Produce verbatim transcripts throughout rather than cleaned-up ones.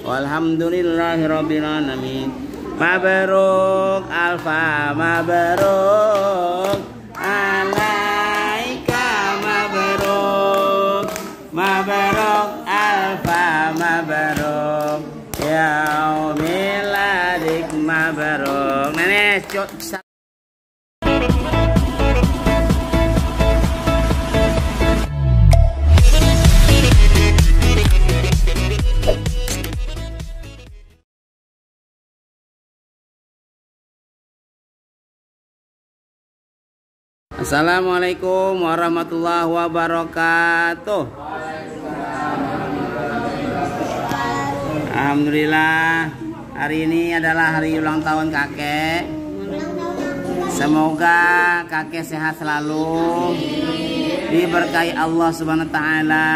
walhamdulillahirabbil alamin. Mabruk alfa mabruk alaika mabruk mabruk alfa mabruk yaumiladik mabruk. Nenek Assalamualaikum warahmatullahi wabarakatuh. Alhamdulillah, hari ini adalah hari ulang tahun kakek. Semoga kakek sehat selalu, diberkahi Allah Subhanahu wa taala,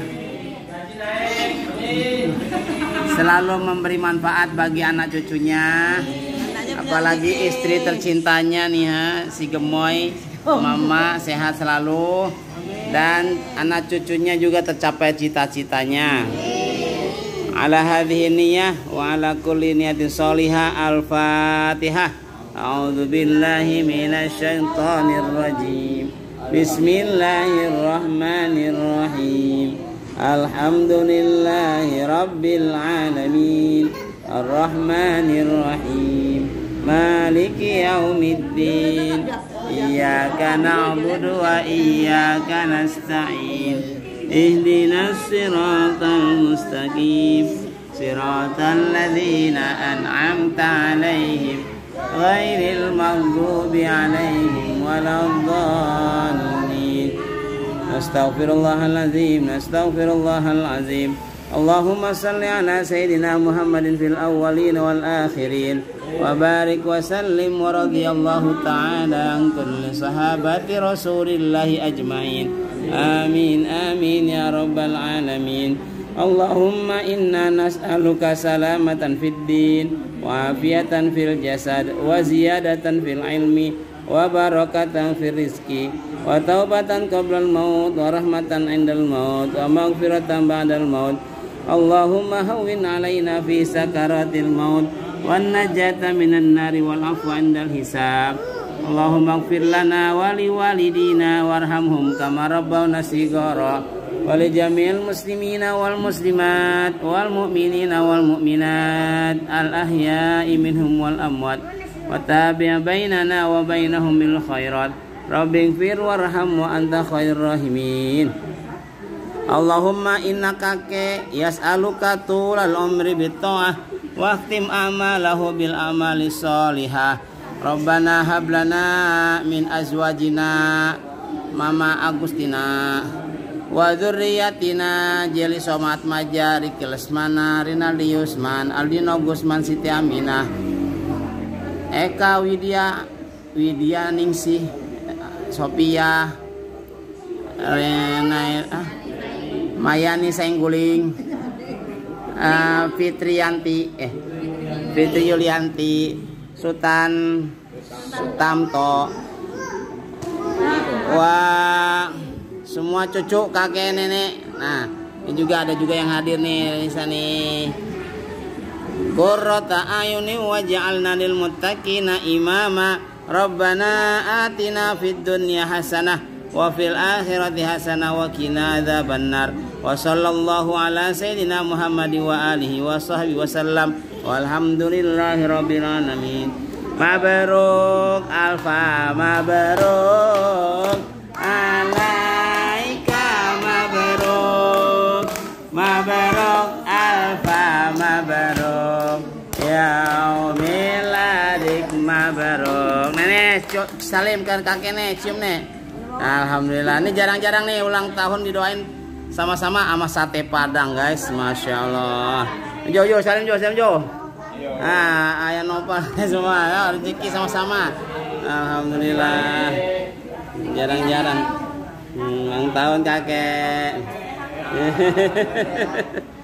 selalu memberi manfaat bagi anak cucunya, apalagi istri tercintanya nih ya, si gemoy. Mama sehat selalu dan anak cucunya juga tercapai cita-citanya. Ala hadhihi niyyah wa ala kulli niyatin sholihah. Al-Fatihah. A'udzu billahi minasy syaithanir rajim. Bismillahirrahmanirrahim. Alhamdulillahi rabbil alamin. Ar-Rahmanir Rahim. Maliki yaumiddin. Iyyaka na'budu wa iyyaka nasta'in. Ihdinas siratal mustaqim. Siratal ladzina an'amta 'alaihim ghairil maghdubi 'alaihim waladdallin. Astaghfirullahaladzim, astaghfirullahal azim. Allahumma salli ala sayyidina Muhammadin fil awwalin wal akhirin wa barik wa sallim wa radiyallahu ta'ala an kulli sahabati rasulillahi ajmain. Amin amin ya rabbal alamin. Allahumma inna nas'aluka salamatan fid din wa afiatan fil jasad wa ziyadatan fil ilmi wa barakatan fil rizki wa taubatan qablal maut wa rahmatan indal maut wa maghfiratan ba'dal maut. Allahumma hawwin alaina fi sakaratil maut wan najata minan nari wal afwa indal hisab. Allahumma ighfir lana wa li walidina warhamhum kama rabbawna shighara wa li jami'il muslimina wal muslimat wal mu'minina wal mu'minat al ahya'i minhum wal amwat wa tabi' bainana wa bainahum bil khairat. Rabbi ighfir warham wa anta khairur rahimin. Allahumma inna kake yas'aluka tulal umri bitta'ah wa khtim amalahu bil amali sholihah. Rabbana hablana min azwajina mama Agustina wa dzurriyyatina jeli somat majari kilesmana Rinaldi Yusman Aldino Gusman Siti Aminah Eka Widya Widya Ningsih Sophia Renai ah Mayani Sengguling, uh, Fitriyanti, eh, Fitri Yulianti, Sultan Sutamto, wah semua cucu kakek nenek. Nah, ini juga ada juga yang hadir nih di sini. Qurrata ayuni waj'alna lil muttaqina imama. Rabbana atina fid dunya hasanah wa fil akhirati hasanah wa qina adzabannar. Wa sallallahu ala sayyidina Muhammadin wa alihi wa sahbihi wasallam walhamdulillahi rabbil alamin. Mabruk alfa mabruk alaika mabruk mabruk alfa mabruk yaumiladik mabruk. Nenek salimkan kakek nek, cium nek. Alhamdulillah, ini jarang-jarang nih ulang tahun didoain sama-sama sama sate Padang guys, masya Allah. Jo jo salim jo salim jo. Ah ayah nopal semua, ya, rezeki sama-sama. Alhamdulillah, jarang-jarang ulang tahun kakek.